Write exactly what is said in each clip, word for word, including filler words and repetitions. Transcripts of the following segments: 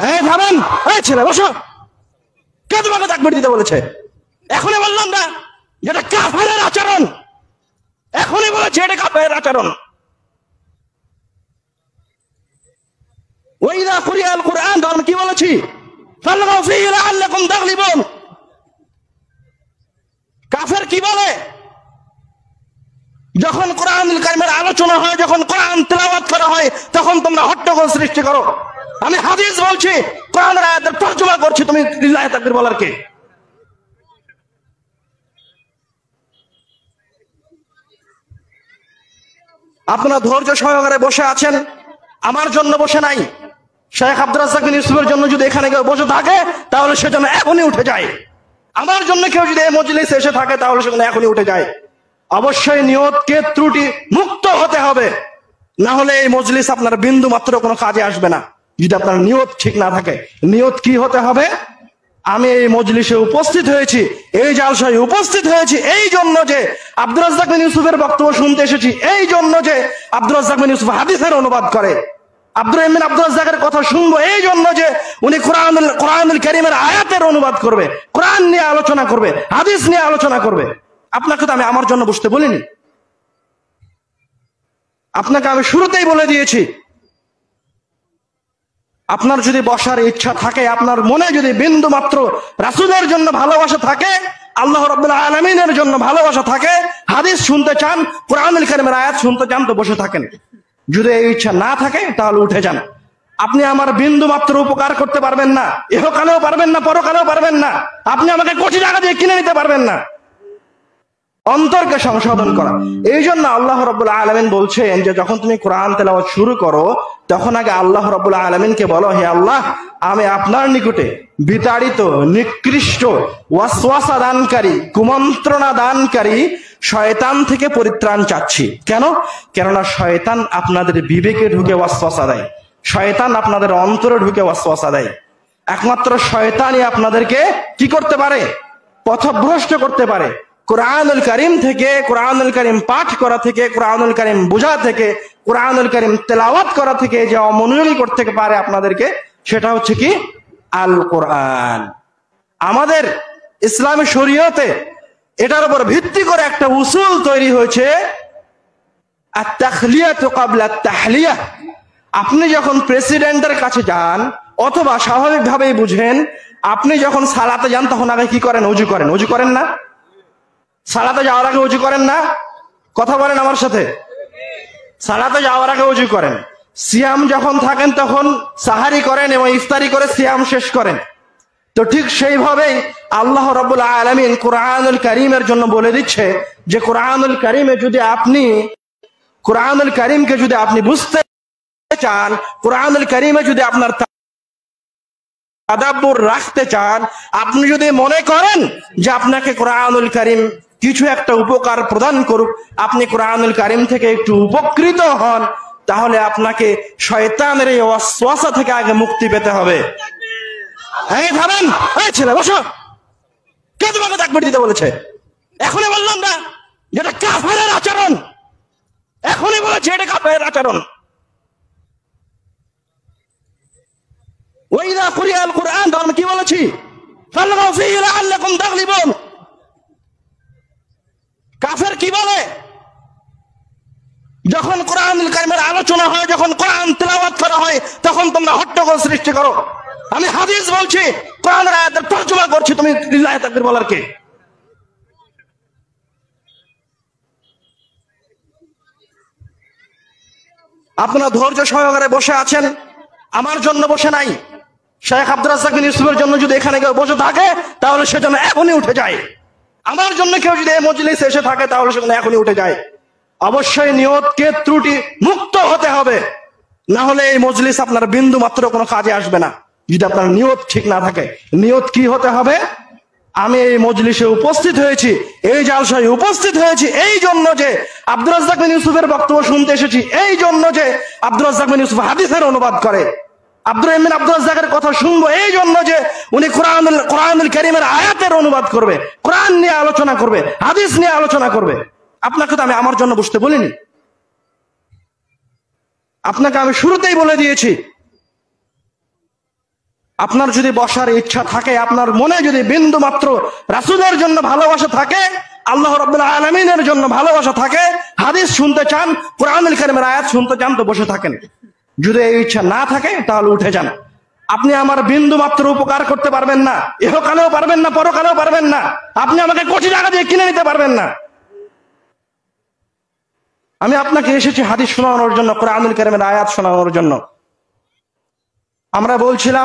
এই ভাবেন, এই ছেলে বসো। কে তোমাকে তাকবীর দিতে বলেছে? এখনই বললাম না যেটা কাফেরের আচরণ, এখনই বলেছে এটা কাফেরের আচরণ। ওয়াইদা কুরিআল কুরআন, আমি কি বলেছি? ফালগাউ ফীহি লাআল্লাকুম তাগলিবুন। কাফের কি বলে? যখন কোরআনুল কারীমের আলোচনা হয়, যখন কোরআন তেলাওয়াত করা হয়, তখন তোমরা হট্টগোল সৃষ্টি করো। আমি হাদিস বলছি, কোরআনের আয়াতের তরজমা করছি, তুমি লিল্লাহি তাকবীর বলার কে? আপনারা ধৈর্য সহকারে বসে আছেন, আমার জন্য বসে নাই। শেখ আব্দুর রাজ্জাক বিন ইউসুফের জন্য যদি এখানে কেউ বসে থাকে তাহলে সে যেন এখনই উঠে যায়। আমার জন্য কেউ যদি এই মজলিসে এসে থাকে তাহলে সে যেন এখনই উঠে যায়। অবশ্যই নিয়তকে ত্রুটি মুক্ত হতে হবে, না হলে এই মজলিস আপনার বিন্দু মাত্র কোনো কাজে আসবে না। যদি আপনার নিয়ত ঠিক না থাকে, নিয়ত কি হতে হবে? আমি এই মজলিসে উপস্থিত হয়েছি, এই জালসায় উপস্থিত হয়েছি এই জন্য যে আব্দুর রাজ্জাক বিন ইউসুফের বক্তব্য শুনতে এসেছি, এই জন্য যে আব্দুর রাজ্জাক বিন ইউসুফ হাদিসের অনুবাদ করে। আব্দুর রহিম বিন আব্দুর রাজ্জাকের কথা শুনবো এই জন্য যে উনি কোরআনুল কোরআনুল কারীমের আয়াতের অনুবাদ করবে, কোরআন নিয়ে আলোচনা করবে, হাদিস নিয়ে আলোচনা করবে। আপনাকে তো আমি আমার জন্য বসতে বলিনি, আপনাকে আমি শুরুতেই বলে দিয়েছি আপনার যদি বসার ইচ্ছা থাকে, আপনার মনে যদি বিন্দু মাত্র রাসূলের জন্য ভালোবাসা থাকে, আল্লাহ রাব্বুল আলামিনের জন্য ভালোবাসা থাকে, হাদিস শুনতে চান, কোরআনুল কারীমের আয়াত শুনতে চান, তো বসে থাকেন। যদি এই ইচ্ছা না থাকে তাহলে উঠে যান। আপনি আমার বিন্দু মাত্র উপকার করতে পারবেন না, ইহকালেও পারবেন না, পরকালেও পারবেন না। আপনি আমাকে কোটি টাকা দিয়ে কিনে নিতে পারবেন না অন্তরকে সংশোধন করা। এই জন্য আল্লাহ রাব্বুল আলামিন বলছেন যে যখন তুমি কোরআন তেলাওয়াত শুরু করো তখন আগে আল্লাহ রাব্বুল আলামিনকে বলো, হে আল্লাহ, আমি আপনার নিকটে বিতাড়িত, নিকৃষ্ট, ওয়াসওয়াসা দানকারী, কুমন্ত্রণা দানকারী শয়তান থেকে পরিত্রাণ চাচ্ছি। কেন? কেননা শয়তান আপনাদের বিবেকে ঢুকে ওয়াসওয়াসা দেয়, শয়তান আপনাদের অন্তরে ঢুকে ওয়াসওয়াসা দেয়। একমাত্র শয়তানই আপনাদেরকে কি করতে পারে? পথভ্রষ্ট করতে পারে। কোরআনুল কারীম থেকে, কোরআনুল কারীম পাঠ করা থেকে, কোরআনুল কারীম বোঝা থেকে, কোরআনুল কারীম তেলাওয়াত করা থেকে যে অমনোযোগী করতে পারে আপনাদেরকে, সেটা হচ্ছে কি? আল কোরআন। আমাদের ইসলামী শরীয়তে এটার উপর ভিত্তি করে একটা উসুল তৈরি হয়েছে, আত-তাখলিয়াতু ক্বাবলা আত-তাহলিয়া। আপনি যখন প্রেসিডেন্টের কাছে যান, অথবা স্বাভাবিকভাবেই বুঝেন, আপনি যখন সালাতে যান তখন আগে কি করেন? ওযু করেন। ওযু করেন না? সালাতে যাওয়ার আগে ওযু করেন না? কথা বলেন আমার সাথে। সালাতে যাওয়ার আগে ওযু করেন। সিয়াম যখন থাকেন তখন সাহারি করেন এবং ইফতারি করে সিয়াম শেষ করেন। তো ঠিক সেইভাবেই আল্লাহ রাব্বুল আলামিন কোরআনুল কারীমের জন্য বলে দিচ্ছে যে কোরআনুল কারীমে যদি আপনি কোরআনুল কারীমকে যদি আপনি বুঝতে চান, কোরআনুল কারীমে যদি আপনার তাদাব্বুর রাখতে চান, আপনি যদি মনে করেন যে আপনাকে কোরআনুল কারীম কিছু একটা উপকার প্রদান করুক, আপনি কোরআনুল কারীম থেকে একটু উপকৃত হন, তাহলে আপনাকে শয়তানের এই ওয়াসওয়াসা থেকে আগে মুক্তি পেতে হবে। এই ভাবেন, এই ছেলে বসো। কে তোমাকে তাকবীর দিতে বলেছে? এখনই বললাম না যেটা কাফেরের আচরণ, এখনই বলেছে এটা কাফেরের আচরণ। ওয়াইদা কুরিআল কুরআন, আমি কি বলেছি? ফালগাউ ফীহি লাআল্লাকুম তাগলিবুন। কাফের কি বলে? যখন কোরআনুল কারীমের আলোচনা হয়, যখন কোরআন তেলাওয়াত করা হয়, তখন তোমরা হট্টগোল সৃষ্টি করো। আমি হাদিস বলছি, কোরআনের আয়াতের তরজমা করছি, তুমি লিল্লাহি তাকবীর বলার কে? আপনারা ধৈর্য সহকারে বসে আছেন, আমার জন্য বসে নাই। শেখ আব্দুর রাজ্জাক বিন ইউসুফের জন্য যদি এখানে কেউ বসে থাকে তাহলে সে যেন এখনই উঠে যায়। আমার জন্য কেউ যদি এই মজলিসে এসে থাকে তাহলে সে যেন এখনই উঠে যায়। অবশ্যই নিয়তকে ত্রুটি মুক্ত হতে হবে, না হলে এই মজলিস আপনার বিন্দু মাত্র কোনো কাজে আসবে না। যদি আপনার নিয়ত ঠিক না থাকে, নিয়ত কি হতে হবে? আমি এই মজলিসে উপস্থিত হয়েছি, এই জালসায় উপস্থিত হয়েছি এই জন্য যে আব্দুর রাজ্জাক বিন ইউসুফের বক্তব্য শুনতে এসেছি, এই জন্য যে আব্দুর রাজ্জাক বিন ইউসুফ হাদিসের অনুবাদ করে। আব্দুর রহিম বিন আব্দুর রাজ্জাকের কথা শুনবো এই জন্য যে উনি কোরআনুল কোরআনুল কারীমের আয়াতের অনুবাদ করবে, কোরআন নিয়ে আলোচনা করবে, হাদিস নিয়ে আলোচনা করবে। আপনাকে তো আমি আমার জন্য বসতে বলিনি, আপনাকে আমি শুরুতেই বলে দিয়েছি আপনার যদি বসার ইচ্ছা থাকে, আপনার মনে যদি বিন্দু মাত্র রাসূলের জন্য ভালোবাসা থাকে, আল্লাহ রাব্বুল আলামিনের জন্য ভালোবাসা থাকে, হাদিস শুনতে চান, কোরআনুল কারীমের আয়াত শুনতে চান, তো বসে থাকেন। যদি এই ইচ্ছা না থাকে তাহলে উঠে যান। আপনি আমার বিন্দু মাত্র উপকার করতে পারবেন না, ইহকালেও পারবেন না, পরকালেও পারবেন না। আপনি আমাকে কোটি টাকা দিয়ে কিনে নিতে পারবেন না। আমি আপনাকে এসেছি হাদিস শোনানোর জন্য, কোরআনুল কারীমের আয়াত শোনানোর জন্য। আমরা বলছিলাম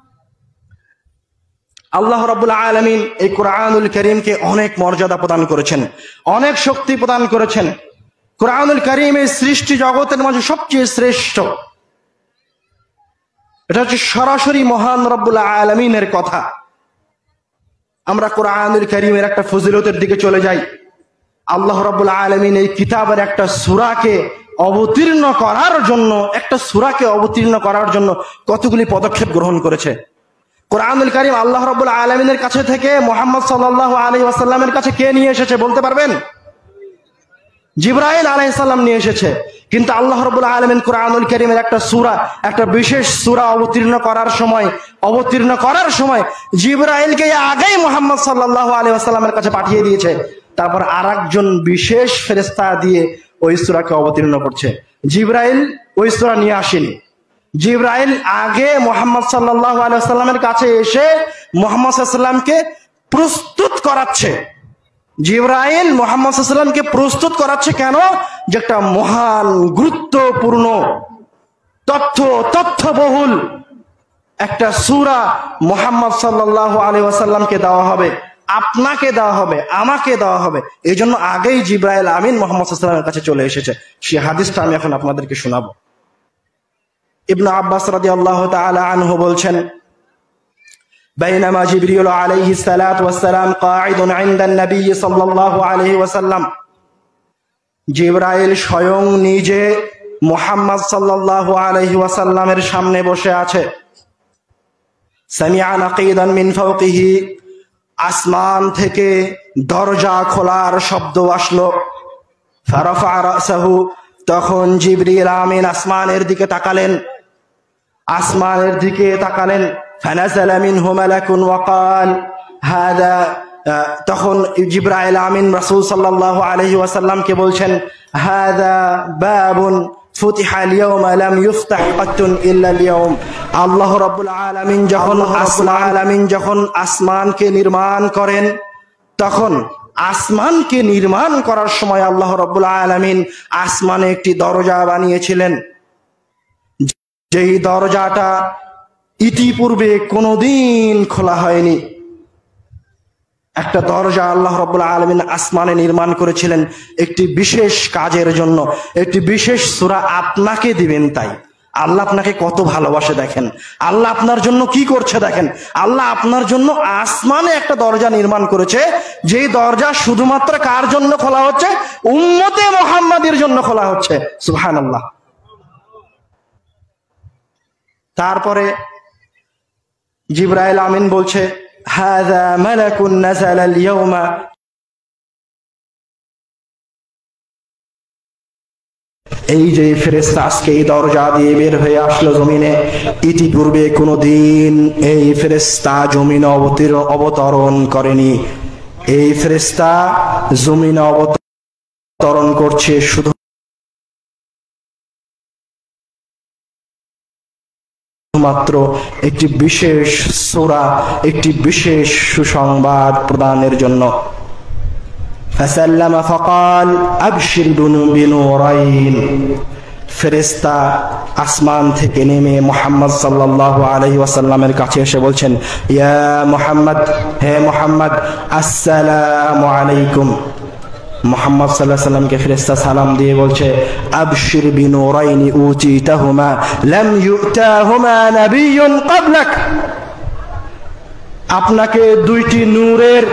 আল্লাহ রাব্বুল আলামিন এই কোরআনুল কারীমকে অনেক মর্যাদা প্রদান করেছেন, অনেক শক্তি প্রদান করেছেন। কোরআনুল কারীম এই সৃষ্টি জগতের মাঝে সবচেয়ে শ্রেষ্ঠ। এটা হচ্ছে সরাসরি মহান রব্বুল আলামিনের কথা। আমরা কোরআনুল কারীমের একটা ফজিলতের দিকে চলে যাই। আল্লাহ রাব্বুল আলামিন এই কিতাবের একটা সূরাকে অবতীর্ণ করার জন্য একটা সূরাকে অবতীর্ণ করার জন্য কতগুলি পদক্ষেপ গ্রহণ করেছে। কোরআনুল কারীম আল্লাহ রাব্বুল আলামিনের কাছে থেকে মুহাম্মদ সাল্লাল্লাহু আলাইহি ওয়াসাল্লামের কাছে কে নিয়ে এসেছে বলতে পারবেন? জিবরাইল আলাইহিস সালাম নিয়ে এসেছে। কিন্তু আল্লাহ রাব্বুল আলামিন কোরআনুল কারীমের একটা সূরা, একটা বিশেষ সূরা অবতীর্ণ করার সময় অবতীর্ণ করার সময় জিবরাইলকে আগেই মুহাম্মদ সাল্লাল্লাহু আলাইহি ওয়াসাল্লামের কাছে পাঠিয়ে দিয়েছে। তারপর আরেকজন বিশেষ ফেরেশতা দিয়ে ওই সূরাকে অবতীর্ণ করছে। জিবরাইল ওই সূরা নিয়ে আসেনি। জিবরাইল আগে মুহাম্মদ সাল্লাল্লাহু আলাইহি ওয়াসাল্লামের কাছে এসে মুহাম্মদ সাল্লাল্লাহু আলাইহি ওয়াসাল্লামকে প্রস্তুত করাচ্ছে। জিবরাইল মুহাম্মদ সাল্লাল্লাহু আলাইহি ওয়াসাল্লামকে প্রস্তুত করাচ্ছে কেন? যে একটা মহান গুরুত্বপূর্ণ তথ্য তথ্যবহুল একটা সূরা মুহাম্মদ সাল্লাল্লাহু আলাইহি ওয়াসাল্লামকে দেওয়া হবে, আপনাকে দেওয়া হবে, আমাকে দেওয়া হবে। এই জন্য আগেই জিবরাইল আমিন মুহাম্মদ সাল্লাল্লাহু আলাইহি ওয়াসাল্লামের কাছে চলে এসেছে। সেই হাদিসটা আমি এখন আপনাদেরকে শোনাবো। ইবনে আব্বাস রাদিয়াল্লাহু তাআলা আনহু বলছেন, বাইনামা জিবরিল আলাইহিস সালাতু ওয়াস সালাম কাঈদুন ইনদান নবী সাল্লাল্লাহু আলাইহি ওয়াসাল্লাম, জিবরাইল স্বয়ং নিজে মুহাম্মদ সাল্লাল্লাহু আলাইহি ওয়াসাল্লামের সামনে বসে আছে। সামিআ নাকীদান মিন ফাওকিহি, আসমান থেকে দরজা খোলার শব্দ আসলো। ফারাফা রাসাহু, তখন জিবরিল আমিন আসমানের দিকে তাকালেন, আসমানের দিকে তাকালেন। ফানাজালা মিনহু মালাকুন ওয়া ক্বাল হাদা, তখন জিবরাইল আমিন রাসূল সাল্লাল্লাহু আলাইহি ওয়াসাল্লামকে বলছেন, হাদা বাবুন ফুতিহা আল-ইয়াওমা লাম ইফতাহ কাত্তুন ইল্লা আল-ইয়াওম। আল্লাহ রাব্বুল আলামিন যখন আসমান আলামিন যখন আসমানকে নির্মাণ করেন, তখন আসমানকে নির্মাণ করার সময় আল্লাহ রাব্বুল আলামিন আসমানে একটি দরজা বানিয়েছিলেন, যেই দরজাটা ইতিপূর্বে কোনোদিন খোলা হয়নি। একটা দরজা আল্লাহ রাব্বুল আলামিন আসমানে নির্মাণ করেছিলেন একটি বিশেষ কাজের জন্য, একটি বিশেষ সূরা আপনাকে দিবেন। তাই আল্লাহ আপনাকে কত ভালোবাসে দেখেন, আল্লাহ আপনার জন্য কি করছে দেখেন। আল্লাহ আপনার জন্য আসমানে একটা দরজা নির্মাণ করেছে, যেই দরজা শুধুমাত্র কার জন্য খোলা হচ্ছে? উম্মতে মুহাম্মাদের জন্য খোলা হচ্ছে। সুবহানাল্লাহ। তারপরে জিবরাইল আমিন বলছে, হাযা মালাকুন নাযালা আল-ইয়াওমা, এই যে ফেরেশতা আজকে এই দরজা দিয়ে বের হয়ে আসলো জমিনে, ইতিপূর্বে কোনোদিন এই ফেরেশতা জমিনে অবতরণ করেনি। এই ফেরেশতা জমিনে অবতরণ করছে শুধু মাত্র একটি বিশেষ সূরা, একটি বিশেষ সুসংবাদ প্রদানের জন্য। ফাসাল্লামা ফাকাল আবশির বিনুরাইন, ফেরেশতা আসমান থেকে নেমে মুহাম্মদ সাল্লাল্লাহু আলাইহি ওয়াসাল্লামের কাছে এসে বলছেন, ইয়া মুহাম্মদ, হে মুহাম্মদ, আসসালামু আলাইকুম। মুহাম্মদ সাল্লাল্লাহু আলাইহি ওয়াসাল্লামকে ফেরেশতা সালাম দিয়ে বলছে, আবশির বিনুরাইনি উতিতাহুমা লাম ইউতাহুমা নাবিয়্যুন ক্বাবলাক, আপনাকে দুইটি নূরের,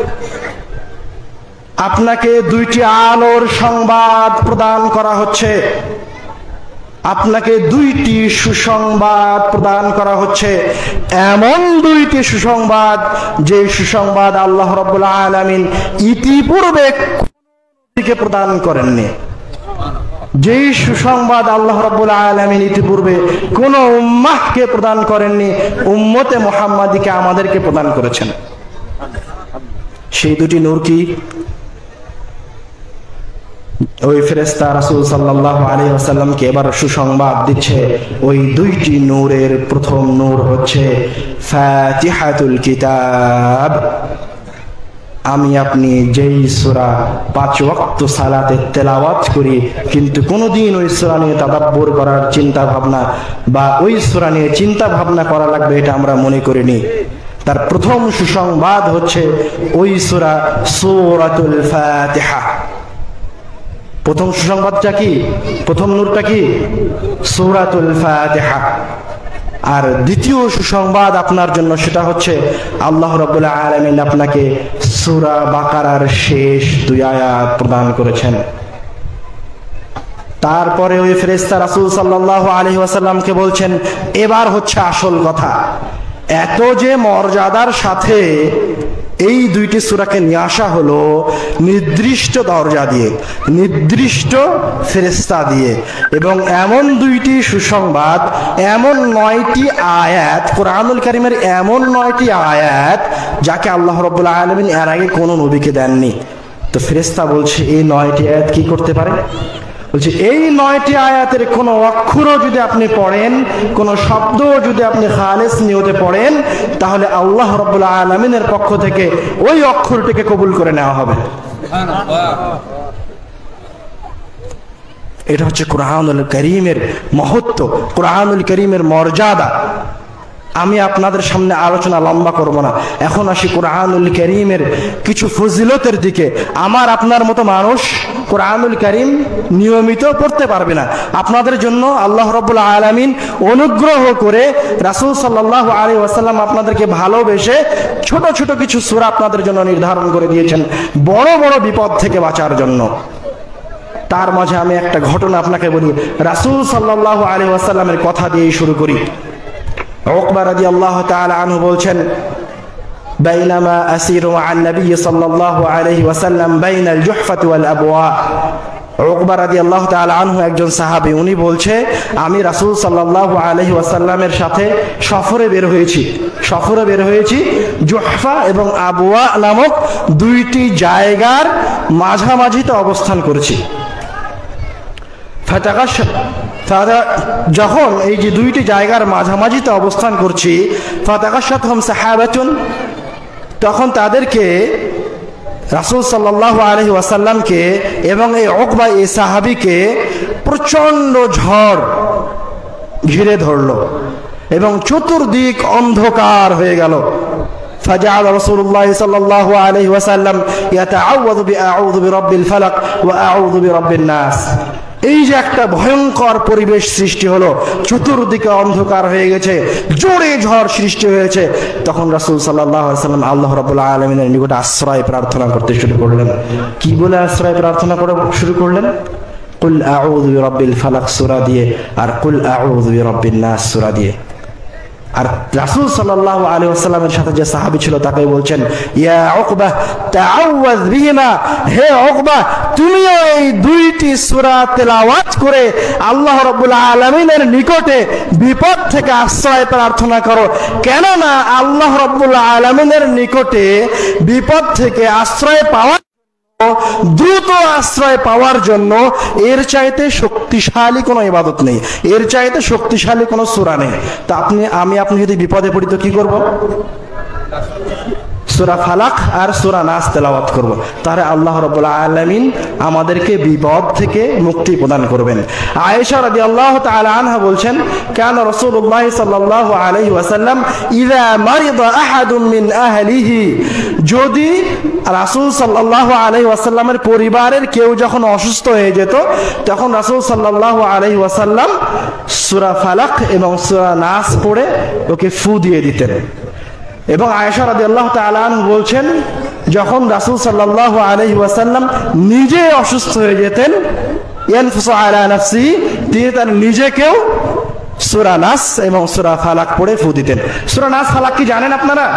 আপনাকে দুইটি আলোর সংবাদ প্রদান করা হচ্ছে, আপনাকে দুইটি সুসংবাদ প্রদান করা হচ্ছে। এমন দুইটি সুসংবাদ যে সুসংবাদ আল্লাহ রাব্বুল আলামিন ইতিপূর্বে প্রদান করেননি। যেই সুসংবাদ আল্লাহ রাব্বুল আলামিন ইতিপূর্বে কোন উম্মাহকে প্রদান করেননি, উম্মতে মুহাম্মাদীকে আমাদেরকে প্রদান করেছেন। সেই দুটি নূর কি? ওই ফেরেশতা রাসূল সাল্লাল্লাহু আলাইহি ওয়াসাল্লামকে এবার সুসংবাদ দিচ্ছে। ওই দুইটি নূরের প্রথম নূর হচ্ছে ফাতিহাতুল কিতাব। আমি আপনি যেই সূরা পাঁচ ওয়াক্ত সালাতে তেলাওয়াত করি, কিন্তু কোনোদিন ওই সূরা নিয়ে তাদাব্বুর করার চিন্তা ভাবনা বা ওই সূরা নিয়ে চিন্তা ভাবনা করা লাগবে এটা আমরা মনে করিনি। তার প্রথম সুসংবাদ হচ্ছে ওই সূরা সূরাতুল ফাতিহা। প্রথম সুসংবাদটা কি? প্রথম নূরটা কি? সূরাতুল ফাতিহা। আর দ্বিতীয় সুসংবাদ আপনার জন্য, সেটা হচ্ছে আল্লাহ রাব্বুল আলামিন আপনাকে সূরা বাকারার শেষ দুই আয়াত প্রদান করেছেন। তারপরে ওই ফেরেশতা রাসূল সাল্লাল্লাহু আলাইহি ওয়াসাল্লামকে বলছেন, এবার হচ্ছে আসল কথা। এত যে মর্যাদার সাথে এই দুইটি সূরাকে নিয়ে আসা হলো নির্দিষ্ট দরজা দিয়ে, নির্দিষ্ট ফেরেশতা দিয়ে, এবং এমন দুইটি সুসংবাদ, এমন নয়টি আয়াত, কোরআনুল কারীমের এমন নয়টি আয়াত যাকে আল্লাহ রাব্বুল আলামিন এর আগে কোনো নবীকে দেননি। তো ফেরেশতা বলছে এই নয়টি আয়াত কি করতে পারে? বলছে এই নয়টি আয়াতের কোন অক্ষরও যদি আপনি পড়েন, কোন শব্দ যদি আপনি খালেস নিয়তে পড়েন, তাহলে আল্লাহ রাব্বুল আলামিনের পক্ষ থেকে ওই অক্ষরটিকে কবুল করে নেওয়া হবে। এটা হচ্ছে কোরআনুল কারীমের মহত্ব, কোরআনুল কারীমের মর্যাদা। আমি আপনাদের সামনে আলোচনা লম্বা করব না, এখন আসি কোরআনুল কারীমের কিছু ফজিলতের দিকে। আমার আপনার মতো মানুষ কোরআনুল কারীম নিয়মিত পড়তে পারবে না। আপনাদের জন্য আল্লাহ রাব্বুল আলামিন অনুগ্রহ করে রাসূল সাল্লাল্লাহু আলাইহি ওয়াসাল্লাম আপনাদেরকে ভালোবেসে ছোট ছোট কিছু সূরা আপনাদের জন্য নির্ধারণ করে দিয়েছেন বড় বড় বিপদ থেকে বাঁচার জন্য। তার মাঝে আমি একটা ঘটনা আপনাকে বলি। রাসূল সাল্লাল্লাহু আলাইহি ওয়াসাল্লামের কথা দিয়ে শুরু করি। উকবা রাদিয়াল্লাহু তাআলা আনহু বলছেন, বাইনামা আসিরু আন নবী সাল্লাল্লাহু আলাইহি ওয়াসাল্লাম বাইনাল জুহফাতি ওয়াল আবওয়া। উকবা রাদিয়াল্লাহু তাআলা আনহু একজন সাহাবী, উনি বলছে আমি রাসূল সাল্লাল্লাহু আলাইহি ওয়াসাল্লামের সাথে সফরে বের হয়েছি। সফরে বের হয়েছি জুহফা এবং আবওয়া নামক দুইটি জায়গার মাঝামাঝিতে অবস্থান করেছি। যখন এই যে দুইটি জায়গার মাঝামাঝিতে অবস্থান করছি, ফাতাগাশাতহুম সাহাবাতুন, তখন তাদেরকে রাসূল সাল্লাল্লাহু আলাইহি ওয়াসাল্লামকে এবং এই উকবা এই সাহাবীকে প্রচন্ড ঝড় ঘিরে ধরলো এবং চতুর্দিক অন্ধকার হয়ে গেল। فجعل رسول الله صلى الله عليه وسلم يتعوذ بأعوذ برب الفلق وأعوذ برب الناس। এই যে একটা ভয়ঙ্কর পরিবেশ সৃষ্টি হলো, চতুর্দিকে অন্ধকার হয়ে গেছে, জোরে ঝড় সৃষ্টি হয়েছে, তখন রাসূল সাল্লাল্লাহু আলাইহি ওয়াসাল্লাম আল্লাহ রাব্বুল আলামিনের নিকট আশ্রয় প্রার্থনা করতে শুরু করলেন। কি বলে আশ্রয় প্রার্থনা করে শুরু করলেন? কুল আউযু বিরাব্বিল ফালাক সূরা দিয়ে আর কুল আউযু বিরাব্বিন নাস সূরা দিয়ে। আর রাসূল সাল্লাল্লাহু আলাইহি ওয়াসাল্লামের সাথে যে সাহাবী ছিল তাকে বলছেন, ইয়া উকবা তাআওয়াজ বিহিমা, হে উকবা তুমিও এই দুইটি সূরা তেলাওয়াত করে আল্লাহ রাব্বুল আলামিনের নিকটে বিপদ থেকে আশ্রয় প্রার্থনা করো। কেননা আল্লাহ রাব্বুল আলামিনের নিকটে বিপদ থেকে আশ্রয় পাওয়া, দ্রুত আশ্রয় পাওয়ার জন্য এর চাইতে শক্তিশালী কোনো ইবাদত নেই, এর চাইতে শক্তিশালী কোনো সূরা নেই। তা আপনি আমি আপনি যদি বিপদে পড়ি তো কি করব? সূরা ফালাক আর সূরা নাস তেলাওয়াত করব, তাহলে আল্লাহ রাব্বুল আলামিন আমাদেরকে বিপদ থেকে মুক্তি প্রদান করবেন। আয়েশা রাদিয়াল্লাহু তাআলা আনহা বলছেন, কানা রাসূলুল্লাহ সাল্লাল্লাহু আলাইহি ওয়াসাল্লাম ইযা মারিদা আহাদুম মিন আহলিহি, যদি রাসূল সাল্লাল্লাহু আলাইহি ওয়াসাল্লামের পরিবারের কেউ যখন অসুস্থ হয়ে যেত, তখন রাসূল সাল্লাল্লাহু আলাইহি ওয়াসাল্লাম সূরা ফালাক এবং সূরা নাস পড়ে ওকে ফু দিয়ে দিতেন। এবং আয়েশা রাদিয়াল্লাহু তাআলা আনহা বলছেন, যখন রাসূল সাল্লাল্লাহু আলাইহি ওয়াসাল্লাম নিজে অসুস্থ হয়ে যেতেন, ইয়ানফুসু আলা নাফসি, তিনি তার নিজেকেও সূরা নাস এবং সূরা ফালাক পড়ে ফু দিতেন। সূরা নাস ফালাক কি জানেন আপনারা?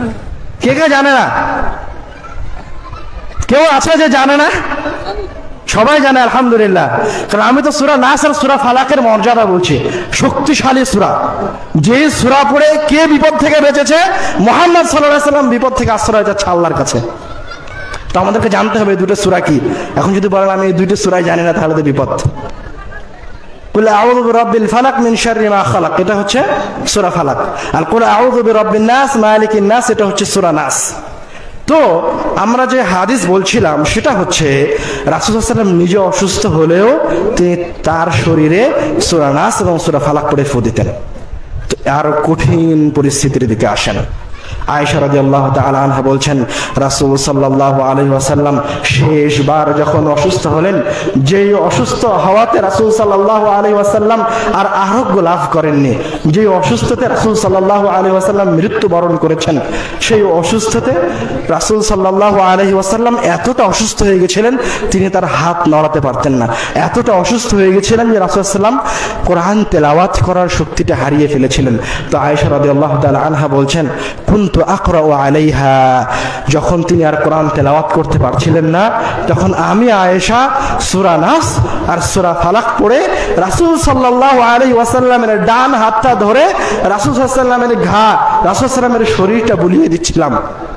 কে কে জানে না? কেউ আছে যে জানে না? সবাই জানে আলহামদুলিল্লাহ। কারণ আমি তো সূরা নাস আর সূরা ফালাকের মর্যাদা বলছি, শক্তিশালী সূরা, যে সূরা পড়ে কে বিপদ থেকে বেঁচেছে? মুহাম্মদ সাল্লাল্লাহু আলাইহি ওয়াসাল্লাম বিপদ থেকে আশ্রয় যাচ্ছে আল্লাহর কাছে। তো আমাদেরকে জানতে হবে এই দুটো সূরা কি। এখন যদি বলেন আমি এই দুইটা সূরাই জানি না, তাহলে তো বিপদ। কুল আউযু বিরাব্বিল ফালাক মিন শাররি মা খালাক, এটা হচ্ছে সূরা ফালাক। আর কুল আউযু বিরাব্বিন নাস মালিকিন নাস, এটা হচ্ছে সূরা নাস। তো আমরা যে হাদিস বলছিলাম সেটা হচ্ছে রাসূল সাল্লাল্লাহু আলাইহি ওয়াসাল্লাম নিজে অসুস্থ হলেও তিনি তার শরীরে সূরা নাস এবং সূরা ফালাক পড়ে ফু দিতেন। তো আর কঠিন পরিস্থিতির দিকে আসেন। আয়েশা রাদিয়াল্লাহু তাআলা আনহা বলছেন, রাসূল সাল্লাল্লাহু আলাইহি ওয়াসাল্লাম শেষবার যখন অসুস্থ হলেন, যেই অসুস্থ হওয়াতে রাসূল সাল্লাল্লাহু আলাইহি ওয়াসাল্লাম আর আরোগ্য লাভ করেননি, যেই অসুস্থতে রাসূল সাল্লাল্লাহু আলাইহি ওয়াসাল্লাম মৃত্যুবরণ করেছেন, সেই অসুস্থতে রাসূল সাল্লাল্লাহু আলাইহি ওয়াসাল্লাম এতটা অসুস্থ হয়ে গেছিলেন তিনি তার হাত নড়াতে পারতেন না। এতটা অসুস্থ হয়ে গেছিলেন যে রাসূল সাল্লাম কোরআন তেলাওয়াত করার শক্তিটা হারিয়ে ফেলেছিলেন। তো আয়েশা রাদিয়াল্লাহু তাআলা আনহা বলছেন, কুনতু আকরাউ আলাইহা, যখন তিনি আর কোরআন তেলাওয়াত করতে পারছিলেন না, তখন আমি আয়েশা সূরা নাস আর সূরা ফালাক পড়ে রাসূল সাল্লাল্লাহু আলাইহি ওয়াসাল্লামের ডান হাতটা ধরে রাসূল সাল্লাল্লাহু আলাইহি ওয়াসাল্লামের ঘা, রাসূল সাল্লাল্লাহু আলাইহি ওয়াসাল্লামের শরীরটা বুলিয়ে দিচ্ছিলাম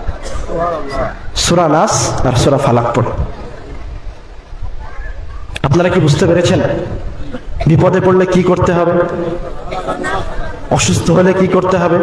সূরা নাস আর সূরা ফালাক পড়ে। আপনারা কি বুঝতে পেরেছেন বিপদে পড়লে কি করতে হবে, অসুস্থ হলে কি করতে হবে?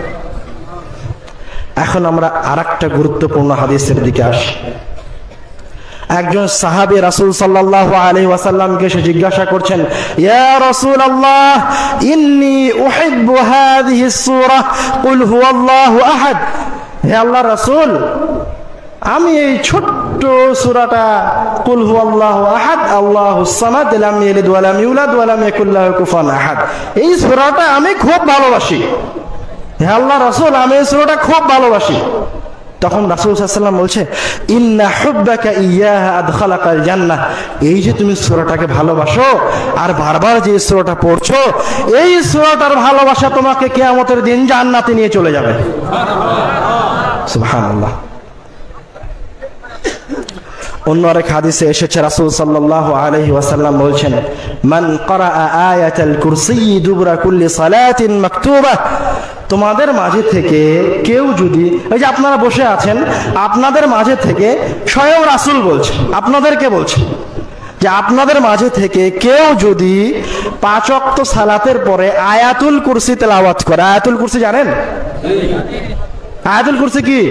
এখন আমরা আরেকটা গুরুত্বপূর্ণ হাদিসের দিকে আসি। একজন সাহাবী রাসূল সাল্লাল্লাহু আলাইহি ওয়াসাল্লামকে এসে জিজ্ঞাসা করছেন, ইয়া রাসূলুল্লাহ ইন্নী উহিব্বু হাযিহি সূরা কুল হুয়াল্লাহু আহাদ। হে আল্লাহর রাসূল, আমি এই ছোট্ট সূরাটা কুল হুয়াল্লাহু আহাদ আল্লাহুস সামাদ লাম ইয়ালিদ ওয়া লাম ইউলাদ ওয়া লাম ইয়াকুল লাহু কুফুয়ান আহাদ, এই সূরাটা আমি খুব ভালোবাসি। হে আল্লাহ রাসূল, আমি এই সূরাটা খুব ভালোবাসি। তখন রাসূল সাল্লাল্লাহু আলাইহি ওয়াসাল্লাম বলছে, ইন্না হুব্বাকা ইয়াহা আদখালাকাল জান্নাহ, এই যে তুমি সূরাটাকে ভালোবাসো আর বারবার যে সূরাটা পড়ছো, এই সূরাটার ভালোবাসা তোমাকে কিয়ামতের দিন জান্নাতে নিয়ে চলে যাবে। সুবহানাল্লাহ, সুবহানাল্লাহ। অন্য আরেক হাদিসে এসেছে রাসূল সাল্লাল্লাহু আলাইহি ওয়াসাল্লাম বলছেন, মান ক্বারাআ আয়াতাল কুরসি দুবরা কুল্লি সালাতিন মাকতুবা, তোমাদের মাঝে থেকে কেউ যদি, এই যে আপনারা বসে আছেন, আপনাদের মাঝে থেকে স্বয়ং রাসূল বলছে, আপনাদেরকে বলছে যে আপনাদের মাঝে থেকে কেউ যদি পাঁচ ওয়াক্ত সালাতের পরে আয়াতুল কুরসি তেলাওয়াত করে। আয়াতুল কুরসি জানেন? আয়াতুল কুরসি কি?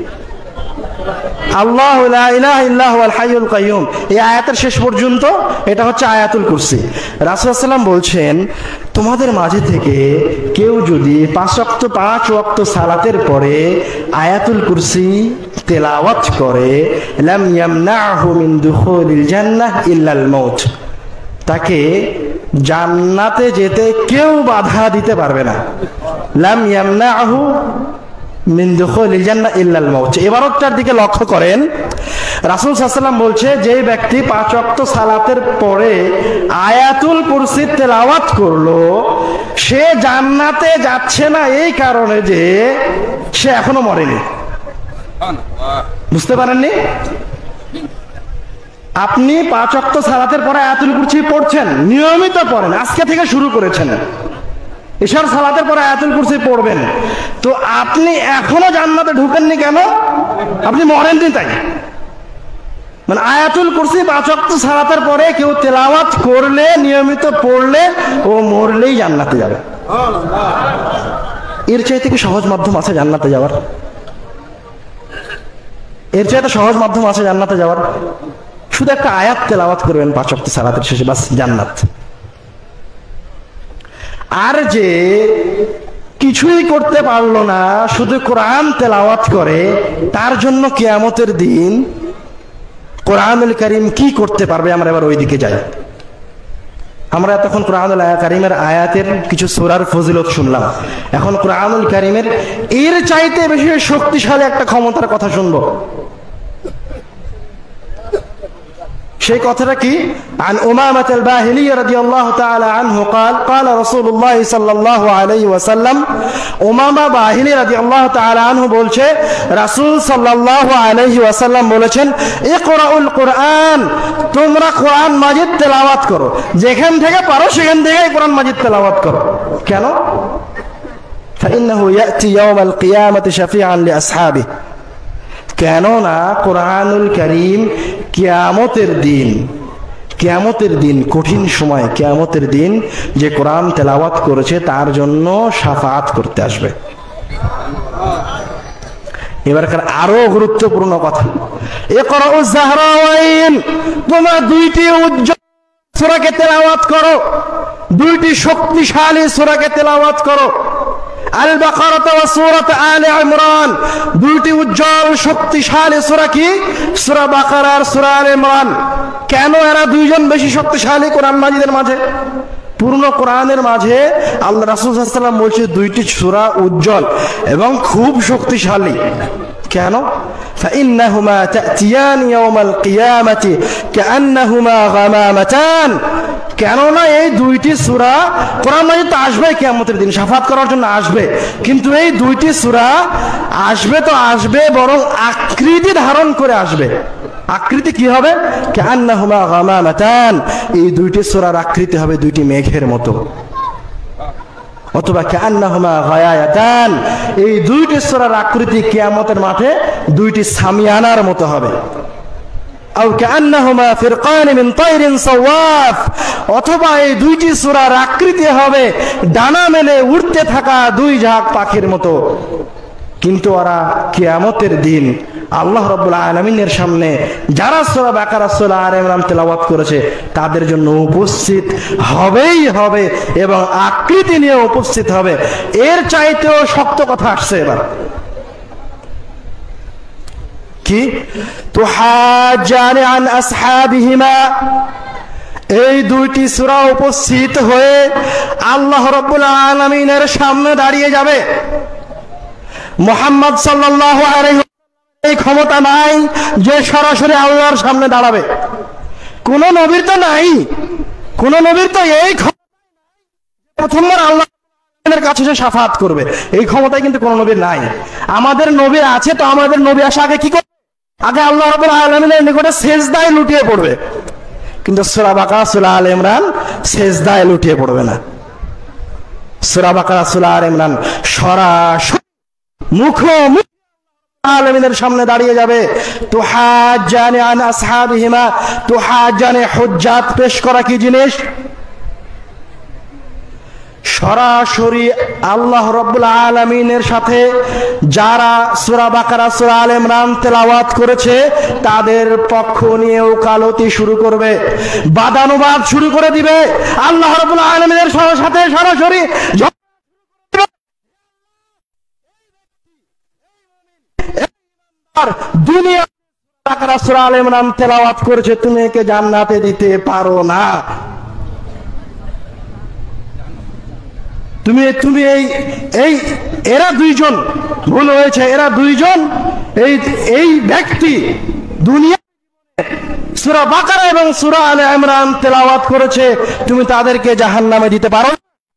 আল্লাহু লা ইলাহা ইল্লা হুয়াল হাইয়ুল কাইয়ুম, এই আয়াতের শেষ পর্যন্ত এটা হচ্ছে আয়াতুল কুরসি। রাসূল সাল্লাল্লাহু আলাইহি ওয়াসাল্লাম বলছেন, তোমাদের মাঝে থেকে কেউ যদি পাঁচ ওয়াক্ত পাঁচ ওয়াক্ত সালাতের পরে আয়াতুল কুরসি তেলাওয়াত করে, লাম ইয়ামনাহু মিন দুখুলিল জান্নাহ ইল্লাল মাউত, তাকে জান্নাতে যেতে কেউ বাধা দিতে পারবে না। লাম ইয়ামনাহু মিন দুখুলিল জান্নাহ ইল্লাল মাউত, ইবারতটার দিকে লক্ষ্য করেন। রাসূল সাল্লাল্লাহু আলাইহি ওয়াসাল্লাম বলছে, যে ব্যক্তি পাঁচ ওয়াক্ত সালাতের পরে আয়াতুল কুরসি তেলাওয়াত করলো, সে জান্নাতে যাচ্ছে না এই কারণে যে সে এখনো মরেনি। বুঝতে পারেননি? আপনি পাঁচ ওয়াক্ত সালাতের পরে আয়াতুল কুরসি পড়ছেন, নিয়মিত পড়েন, আজকে থেকে শুরু করেছেন, ইশার সালাতের পরে আয়াতুল কুরসি পড়বেন, তো আপনি এখনো জান্নাতে ঢুকেননি কেন? আপনি মরেননি তাই। মানে আয়াতুল কুরসি পাঁচ ওয়াক্ত সালাতের পরে কেউ তেলাওয়াত করলে, নিয়মিত পড়লে, ও মরলেই জান্নাতে যাবে। এর চাইতে কি সহজ মাধ্যম আছে জান্নাতে যাওয়ার? এর চাইতে সহজ মাধ্যম আছে জান্নাতে যাওয়ার? শুধু একটা আয়াত তেলাওয়াত করবেন পাঁচ ওয়াক্ত সালাতের শেষে, বাস জান্নাত। আর যে কিছুই করতে পারলো না, শুধু কোরআন তেলাওয়াত করে, তার জন্য কিয়ামতের দিন কোরআনুল কারীম কি করতে পারবে? আমরা এবার ওই দিকে যাই। আমরা এতক্ষণ কোরআনুল কারীমের আয়াতের কিছু সূরার ফজিলত শুনলাম, এখন কোরআনুল কারীমের এর চাইতে বেশি শক্তিশালী একটা ক্ষমতার কথা শুনবো। সেই কথাটা কি? عن أمامة الباهلي رضي الله تعالى عنه قال قال رسول الله صلى الله عليه وسلم উমামা বাহিলি রাদিয়াল্লাহু তাআলা আনহু বলছে রাসূল সাল্লাল্লাহু আলাইহি ওয়াসাল্লাম বলেছেন ইকরাউল কুরআন, তোমরা কোরআন মাজিদ তেলাওয়াত করো, যেখান থেকে পারো সেখান থেকে কোরআন মাজিদ তেলাওয়াত করো। কেন? فإنه يأتي يوم القيامة شفيعا لأصحابه, কেননা কোরআনুল কারীম কিয়ামতের দিন, কিয়ামতের দিন কঠিন সময়, কিয়ামতের দিন যে কোরআন তেলাওয়াত করেছে তার জন্য শাফাআত করতে আসবে। এবারকার আরো গুরুত্বপূর্ণ কথা, ইকরাউ যাহরাওয়াইন, তোমরা দুইটি উজ্জ্বল সূরাকে তেলাওয়াত করো, দুইটি শক্তিশালী সূরাকে তেলাওয়াত করো। আল বাকারা ওয়া সূরাত আলে ইমরান, দুইটি উজ্জ্বল শক্তিশালী সূরা কি? সূরা বাকারা আর সূরা আলে ইমরান। কেন এরা দুইজন বেশি শক্তিশালী কোরআন মাজিদের মাঝে? পূর্ণ কোরআনের মাঝে আল্লাহ রাসূল সাল্লাল্লাহু আলাইহি ওয়াসাল্লাম বলছে দুইটি সূরা উজ্জ্বল এবং খুব শক্তিশালী। কেন? فإنهما تأتيان يوم القيامة كأنهما غمامتان, কেননা এই দুইটি সূরা কোরআন মাজিদ তো আসবে কিয়ামতের দিন, শাফাত করার জন্য আসবে, কিন্তু এই দুইটি সূরা আসবে তো আসবে, বরং আকৃতি ধারণ করে আসবে। আকৃতি কি হবে? কান্নাহুমা গামামাতান, এই দুইটি সূরার আকৃতি হবে দুইটি মেঘের মতো, অথবা কান্নাহুমা গায়ায়াতান, এই দুইটি সূরার আকৃতি কিয়ামতের মাঠে দুইটি সামিয়ানার মতো হবে। আও কান্নাহুমা ফিরকান মিন তায়রিন সাওয়াফ, অথবা এই দুইটি সূরার আকৃতি হবে ডানা মেলে উড়তে থাকা দুই ঝাঁক পাখির মতো। কিন্তু ওরা কিয়ামতের দিন আল্লাহ রাব্বুল আলামিনের সামনে যারা সূরা বাকারা সূরা আলে ইমরান তেলাওয়াত করেছে তাদের জন্য উপস্থিত হবেই হবে এবং আকৃতি নিয়ে উপস্থিত হবে। এর চাইতেও শক্ত কথা আসছে এবার, কি? তুহাজ্জানি আন আসহাবিহিমা, এই দুইটি সূরা উপস্থিত হয়ে আল্লাহ রাব্বুল আলামিনের সামনে দাঁড়িয়ে যাবে। মুহাম্মদ সাল্লাল্লাহু আলাইহি এই ক্ষমতা নাই যে সরাসরি আল্লাহর সামনে দাঁড়াবে, কোন নবীর তো নাই, কোন নবীর তো এই প্রথমবার আল্লাহর কাছে সে শাফাত করবে, এই ক্ষমতাই কিন্তু কোন নবীর নাই। আমাদের নবী আছে, তো আমাদের নবী আসা আগে কি করবে? আগে আল্লাহ রাব্বুল আলামিনের নিকটে সেজদায় লুটিয়ে পড়বে। কিন্তু সূরা বাকারা সূরা আলে ইমরান সেজদায় লুটিয়ে পড়বে না। সূরা বাকারা সূরা আলে ইমরান সরাসরি মুখোমুখি আলামিনের সামনে দাঁড়িয়ে যাবে। তুহাজ্জানি আন আসহাবিহিমা, তুহাজ্জানি হুজ্জাত পেশ করা কি জিনিস? সরাসরি আল্লাহ রাব্বুল আলামিনের সাথে যারা সূরা বাকারা সূরা আলে ইমরান তেলাওয়াত করেছে তাদের পক্ষ নিয়ে ওকালতি শুরু করবে, বাদানুবাদ শুরু করে দিবে। আল্লাহ রাব্বুল আলামিনের সাথে সরাসরি দুনিয়া বাকারা সূরা আলে ইমরান তেলাওয়াত করেছে, তুমি একে জান্নাতে দিতে পারো না। তুমি তুমি এই এই এরা দুইজন ভুল হয়েছে, এরা দুইজন এই এই ব্যক্তি দুনিয়া সূরা বাকারা এবং সূরা আলে ইমরান তেলাওয়াত করেছে, তুমি তাদেরকে জাহান্নামে দিতে পারো।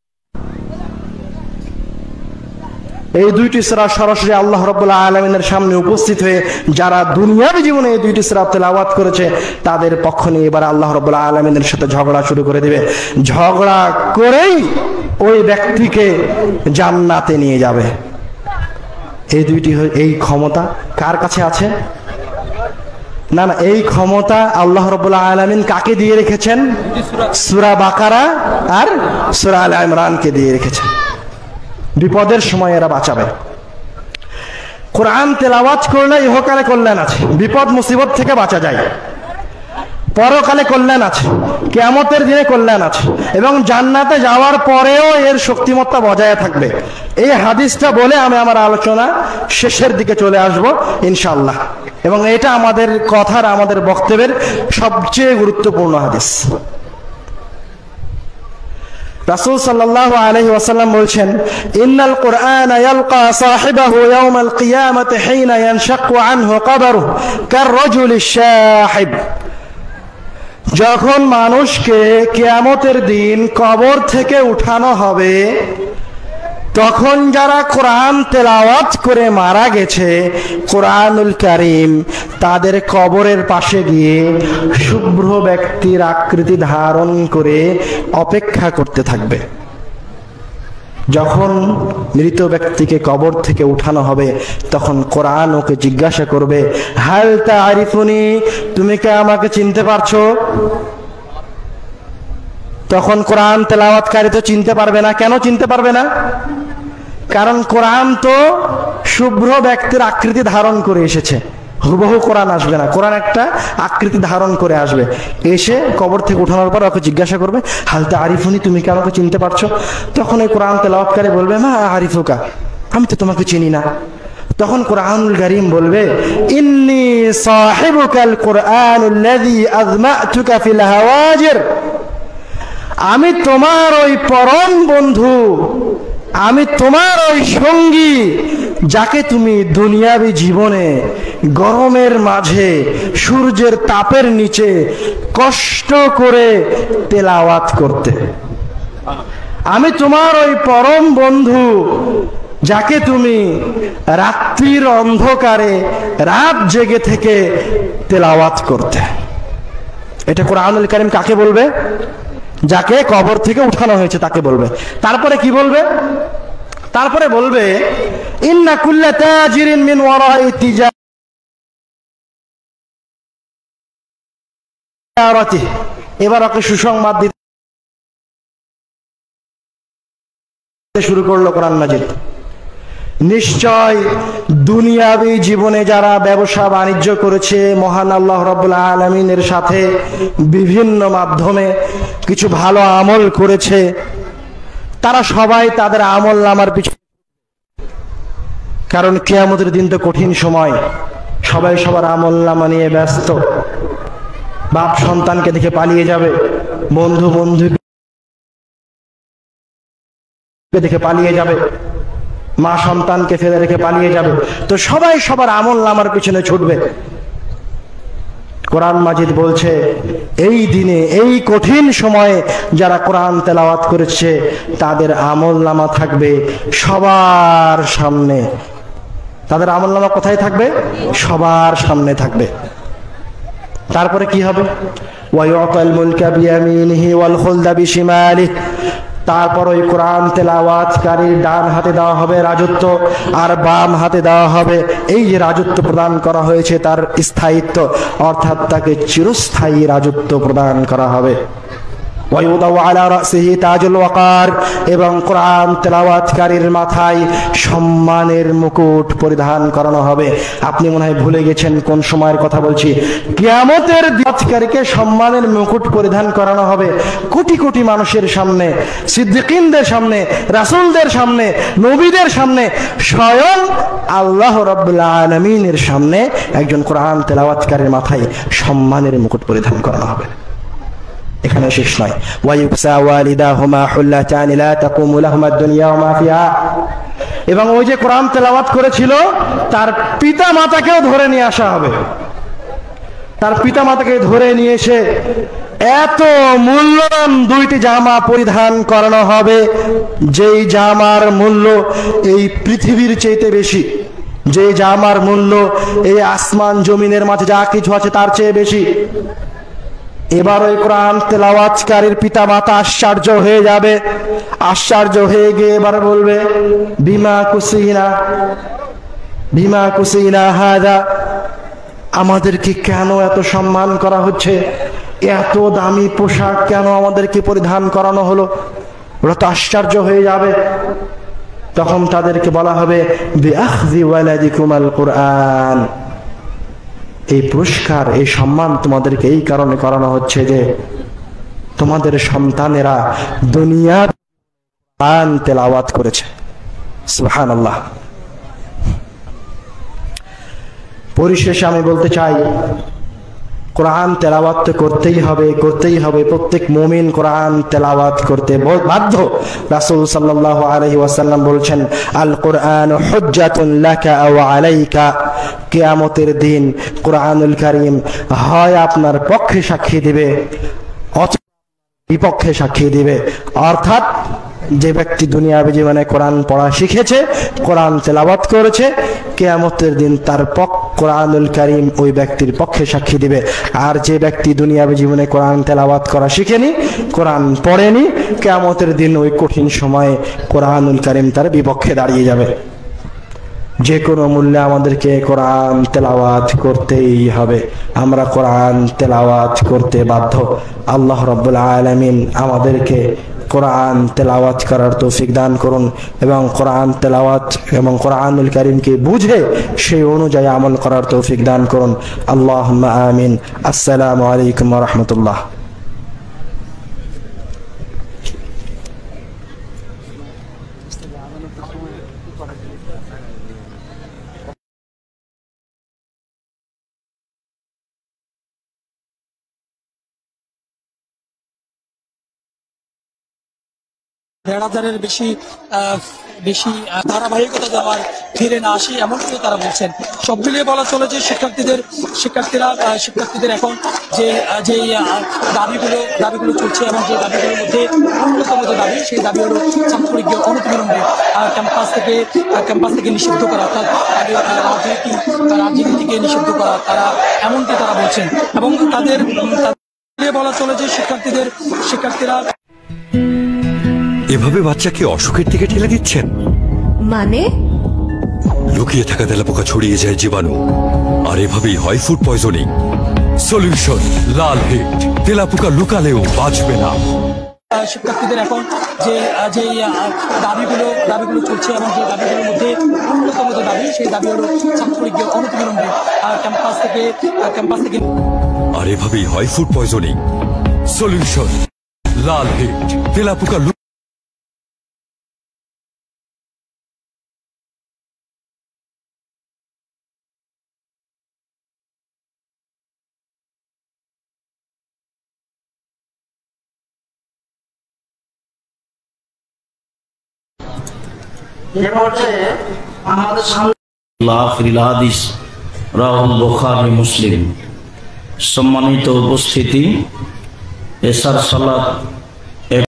এই দুইটি সূরা সরাসরি আল্লাহ রাব্বুল আলামিনের সামনে উপস্থিত হয়ে যারা দুনিয়াবী জীবনে এই দুইটি সূরা তেলাওয়াত করেছে তাদের পক্ষ নিয়ে এবার আল্লাহ রাব্বুল আলামিনের সাথে ঝগড়া শুরু করে দিবে। ঝগড়া করেই ওই ব্যক্তিকে জান্নাতে নিয়ে যাবে। এই দুইটি এই ক্ষমতা কার কাছে আছে? না না, এই ক্ষমতা আল্লাহ রাব্বুল আলামিন কাকে দিয়ে রেখেছেন? সূরা বাকারা আর সূরা আলে ইমরানকে দিয়ে রেখেছেন। বিপদের সময় এরা বাঁচাবে। কোরআন তেলাওয়াত করলে ইহকালে কল্যাণ আছে, বিপদ মুসিবত থেকে বাঁচা যায়, পরকালে কল্যাণ আছে, কিয়ামতের দিনে কল্যাণ আছে, এবং জান্নাতে যাওয়ার পরেও এর শক্তিমত্তা বজায় থাকবে। এই হাদিসটা বলে আমি আমার আলোচনা শেষের দিকে চলে আসব ইনশাআল্লাহ, এবং এটা আমাদের কথার আমাদের বক্তব্যের সবচেয়ে গুরুত্বপূর্ণ হাদিস। রাসূল সাল্লাল্লাহু আলাইহি ওয়াসাল্লাম বলছেন, ইন্নাল কুরআনা ইয়ালকা সাহিবাহু ইয়াউমাল কিয়ামাতি হিনা ইয়ানশাক্কু আনহু কবরুহু কাররাজুলিশ শাহিব। যখন মানুষকে কিয়ামতের দিন কবর থেকে উঠানো হবে, তখন যারা কোরআন তেলাওয়াত করে মারা গেছে কোরআনুল কারীম, তাদের কবরের পাশে গিয়ে শুভ্র ব্যক্তির আকৃতি ধারণ করে অপেক্ষা করতে থাকবে। যখন মৃত ব্যক্তিকে কবর থেকে উঠানো হবে, তখন কোরআন ওকে জিজ্ঞাসা করবে, হাল তা'রিফুনি, তুমি কি আমাকে চিনতে পারছো? তখন কোরআন তেলাওয়াতকারী তো চিনতে পারবে না। কেন চিনতে পারবে না? কারণ কোরআন তো শুভ্র ব্যক্তির আকৃতি ধারণ করে এসেছে, হুবহু কোরআন আসবে না। কোরআন একটা আকৃতি ধারণ করে আসবে, এসে কবর থেকে উঠানোর পর ওকে জিজ্ঞাসা করবে, হাল তা'রিফুনি, তুমি কি আমাকে চিনতে পারছো? তখন এই কোরআন তেলাওয়াতকারী বলবে, মা আরিফুকা, আমি তো তোমাকে চিনি না। তখন কোরআনুল কারীম বলবে, ইন্নী সাহিবুকাল কুরআনুল্লাযী আযমাতুকা ফিল হাওয়াজির, আমি তোমার ওই পরম বন্ধু, আমি তোমার ওই সঙ্গী, যাকে তুমি দুনিয়াবী জীবনে গরমের মাঝে সূর্যের তাপের নিচে কষ্ট করে তেলাওয়াত করতে। আমি তোমার ওই পরম বন্ধু, যাকে তুমি রাত্রির অন্ধকারে রাত জেগে থেকে তেলাওয়াত করতে। এটা কোরআনুল কারীম কাকে বলবে? যাকে কবর থেকে উঠানো হয়েছে তাকে বলবে। তারপরে কি বলবে? তারপরে বলবে, ইন্না কুল্লা তাজিরিন মিন ওয়ারাই তিজারাতি। এবার ওকে সুসংবাদ দিতে শুরু করলো কোরআন মাজিদ। নিশ্চয় দুনিয়াবী জীবনে যারা ব্যবসা বাণিজ্য করেছে মহান আল্লাহ রাব্বুল আলামিনের সাথে, বিভিন্ন মাধ্যমে কিছু ভালো আমল করেছে, তারা সবাই তাদের আমল নামার পিছনে, কারণ কিয়ামতের দিন তো কঠিন সময়, সবাই সবার আমল নামা নিয়ে ব্যস্ত। বাপ সন্তানকে দেখে পালিয়ে যাবে, বন্ধু বন্ধুকে দেখে পালিয়ে যাবে, মা সন্তানকে ফেলে রেখে পালিয়ে যাবে। তো সবাই সবার আমল নামার পিছনে ছুটবে। কোরআন মাজিদ বলছে, এই দিনে, এই কঠিন সময়ে যারা কোরআন তেলাওয়াত করেছে তাদের আমল নামা থাকবে সবার সামনে। তাদের আমল নামা কোথায় থাকবে? সবার সামনে থাকবে। তারপরে কি হবে? ওয়ায়ুতাল মুলকা বিয়ামিনিহি ওয়াল খুলদা বিশিমালিহি। তারপর ওই কোরআন তেলাওয়াতকারীর ডান হাতে দেওয়া হবে রাজত্ব, আর বাম হাতে দেওয়া হবে এই যে রাজত্ব প্রদান করা হয়েছে তার স্থায়িত্ব, অর্থাৎ তাকে চিরস্থায়ী রাজত্ব প্রদান করা হবে। ওয়ায়ুদাউ আলা রাসিহি তাজুল ওয়াকার, এবং কোরআন তেলাওয়াতকারীর মাথায় সম্মানের মুকুট পরিধান করানো হবে। আপনি মনে হয় ভুলে গেছেন কোন সময়ের কথা বলছি। কিয়ামতের দিনকারীকে সম্মানের মুকুট পরিধান করানো হবে কোটি কোটি মানুষের সামনে, সিদ্দিকিনদের সামনে, রাসূলদের সামনে, নবীদের সামনে, স্বয়ং আল্লাহ রাব্বুল আলামিনের সামনে একজন কোরআন তেলাওয়াতকারীর মাথায় সম্মানের মুকুট পরিধান করানো হবে। এখানে শেষ নয়, ওয়ায়ুকসা ওয়ালিদাহুমা হুল্লাতান লা তাকুমু লাহুমা দুনিয়া ওয়া মা ফিহা, এবং ওই যে কোরআন তেলাওয়াত করেছিল তার পিতা মাতাকেও ধরে নিয়ে আসা হবে। তার পিতা মাতাকে ধরে নিয়ে এসে এত মূল্যবান দুইটি জামা পরিধান করানো হবে, যেই জামার মূল্য এই পৃথিবীর চাইতে বেশি, যে জামার মূল্য এই আসমান জমিনের মাঝে যা কিছু আছে তার চেয়ে বেশি। এবার ওই কোরআন তেলাওয়াতকারীর পিতা মাতা আশ্চর্য হয়ে যাবে। আশ্চর্য হয়ে গিয়ে এবার বলবে, বিমা কুসিনা বিমা কুসিনা হাদা, আমাদেরকে কেন এত সম্মান করা হচ্ছে, এত দামি পোশাক কেন আমাদেরকে পরিধান করানো হলো? ওরা তো আশ্চর্য হয়ে যাবে। তখন তাদেরকে বলা হবে, বিআখযি ওয়ালাদিকুমাল কুরআন, এই পুরস্কার, এই সম্মান তোমাদেরকে এই কারণে করানো হচ্ছে যে তোমাদের সন্তানেরা দুনিয়ার কোরআন তেলাওয়াত করেছে। সুবহানাল্লাহ। পরিশেষে আমি বলতে চাই, কোরআন তেলাওয়াত তো করতেই হবে করতেই হবে প্রত্যেক মুমিন কোরআন তেলাওয়াত করতে বাধ্য। রাসূল সাল্লাল্লাহু আলাইহি ওয়াসাল্লাম বলছেন, আল কোরআন হুজ্জাতুন লাকা আও আলাইকা, কিয়ামতের দিন কোরআনুল কারীম হয় আপনার পক্ষে সাক্ষী দিবে অথবা বিপক্ষে সাক্ষী দিবে। অর্থাৎ যে ব্যক্তি দুনিয়াবী জীবনে কোরআন পড়া শিখেছে, কোরআন তেলাওয়াত করেছে, কিয়ামতের দিন তার পক্ষ কোরআনুল কারীম ওই ব্যক্তির পক্ষে সাক্ষী দিবে। আর যে ব্যক্তি দুনিয়াবী জীবনে কোরআন তেলাওয়াত করা শিখেনি, কোরআন পড়েনি, কিয়ামতের দিন ওই কঠিন সময়ে কোরআনুল কারীম তার বিপক্ষে দাঁড়িয়ে যাবে। যে কোনো মূল্যে আমাদেরকে কোরআন তেলাওয়াত করতেই হবে। আমরা কোরআন তেলাওয়াত করতে বাধ্য। আল্লাহ রাব্বুল আলামিন আমাদেরকে কোরআন তেলাওয়াত করার তৌফিক দান করুন এবং কোরআন তেলাওয়াত এবং কোরআনুল কারীমকে বুঝে সেই অনুযায়ী আমল করার তৌফিক দান করুন। আল্লাহুম্মা আমিন। আসসালামু আলাইকুম ওয়া রাহমাতুল্লাহ। দেড় হাজারের বেশি বেশি ধারাবাহিকতা দেওয়ার ফিরে না আসি এমনটিও তারা বলছেন। সব মিলিয়ে বলা চলে যে শিক্ষার্থীদের শিক্ষার্থীরা শিক্ষার্থীদের এখন যে যে দাবিগুলো দাবিগুলো চলছে এবং যে দাবিগুলোর মধ্যে অন্যতম যে দাবি, সেই দাবি হলো ছাত্রলীগকে অনতিবিলম্বে ক্যাম্পাস থেকে ক্যাম্পাস থেকে নিষিদ্ধ করা, অর্থাৎ রাজনীতি রাজনীতিকে নিষিদ্ধ করা, তারা এমনটি তারা বলছেন। এবং তাদের বলা চলে যে শিক্ষার্থীদের শিক্ষার্থীরা এভাবে বাচ্চাকে অসুখের দিকে ঠেলে দিচ্ছেন। মানে লুকিয়ে থাকা তেলাপোকা ছড়িয়ে যায় জীবাণু, আর এভাবেই হয় food poisoning. Solution Lal hit, তেলাপোকা লুকালেও বাঁচবে না। শিক্ষার্থীদের এখন যে যে দাবিগুলো দাবিগুলো চলছে এবং যে দাবিগুলোর মধ্যে অন্যতম যে দাবি, সেই দাবি হলো ছাত্রলীগকে অনতিবিলম্বে ক্যাম্পাস থেকে ক্যাম্পাস থেকে আর এভাবেই হয় food poisoning. Solution Lal hit, তেলাপোকা যে পর্যায়ে আমাদের সামনে রাহুল বুখারী মুসলিম। সম্মানিত উপস্থিতি, এশার সালাত